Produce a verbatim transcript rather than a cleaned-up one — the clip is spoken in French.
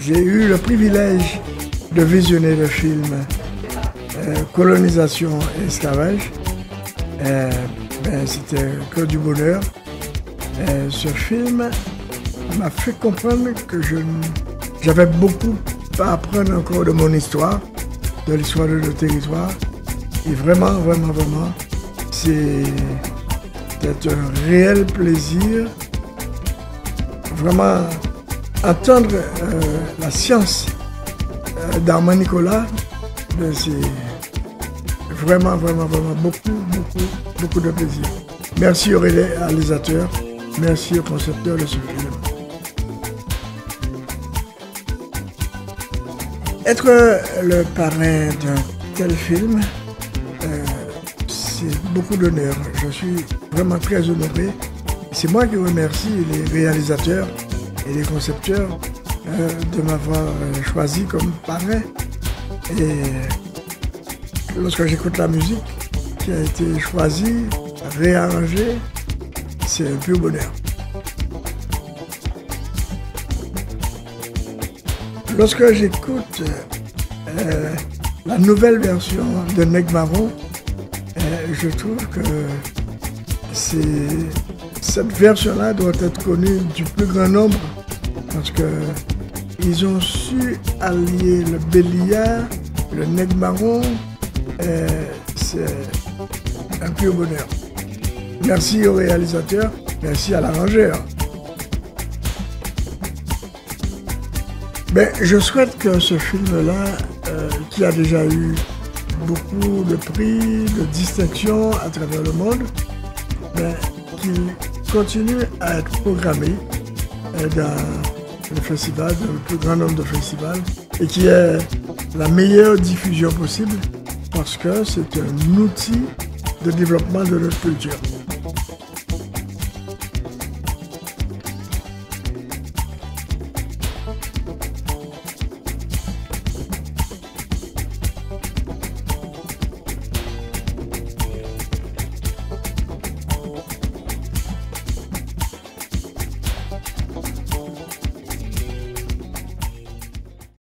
j'ai eu le privilège de visionner le film euh, Colonisation et esclavage. Euh, ben, c'était que du bonheur. Euh, ce film m'a fait comprendre que je, j'avais beaucoup à apprendre encore de mon histoire, de l'histoire de nos territoires. Et vraiment, vraiment, vraiment, c'est un réel plaisir. Vraiment, entendre euh, la science euh, d'Armand Nicolas, ben, c'est vraiment, vraiment, vraiment beaucoup, beaucoup, beaucoup de plaisir. Merci aux réalisateurs, merci aux concepteurs de ce film. Être le parrain d'un tel film, euh, c'est beaucoup d'honneur. Je suis vraiment très honoré. C'est moi qui remercie les réalisateurs et les concepteurs euh, de m'avoir choisi comme parrain. Et lorsque j'écoute la musique qui a été choisie, réarrangée, c'est un pur bonheur. Lorsque j'écoute euh, la nouvelle version de Nègre Marron, euh, je trouve que cette version-là doit être connue du plus grand nombre parce qu'ils ont su allier le béliard, le Nègre Marron, euh, c'est un pur bonheur. Merci au réalisateur, merci à l'arrangeur. Ben, je souhaite que ce film-là, euh, qui a déjà eu beaucoup de prix, de distinctions à travers le monde, ben, qu'il continue à être programmé euh, dans le festival, dans le plus grand nombre de festivals, et qui ait la meilleure diffusion possible, parce que c'est un outil de développement de notre culture.